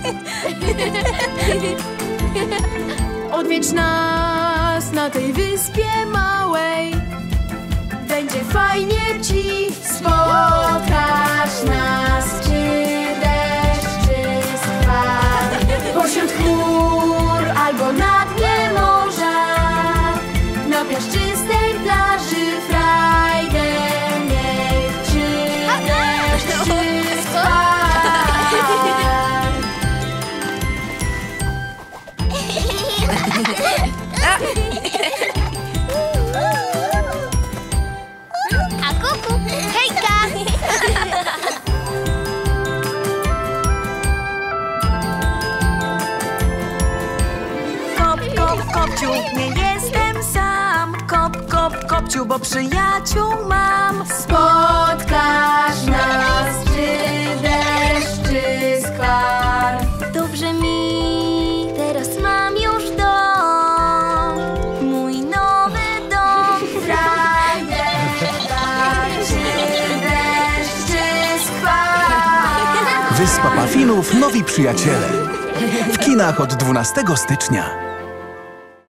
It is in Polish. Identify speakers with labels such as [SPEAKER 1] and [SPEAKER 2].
[SPEAKER 1] Odwiedź nas na tej wyspie małej. Będzie fajnie ci. Spotkasz nas, czy deszcz, czy skwar. Pośród chmur albo na dnie morza, na piaszczystej plaży frajdę miej. Czy deszcz, czy skwar.
[SPEAKER 2] A kuku, hejka!
[SPEAKER 3] Kop, kop, kopciu, nie jestem sam. Kop, kop, kopciu, bo przyjaciół mam.
[SPEAKER 1] Spotkasz nas, czy deszcz, czy skwar.
[SPEAKER 3] Dobrze mi, teraz mam już dom. Mój nowy dom.
[SPEAKER 1] Frajdę daj, czy deszcz, czy skwar.
[SPEAKER 4] Wyspa Puffinów, nowi przyjaciele. W kinach od 12 stycznia.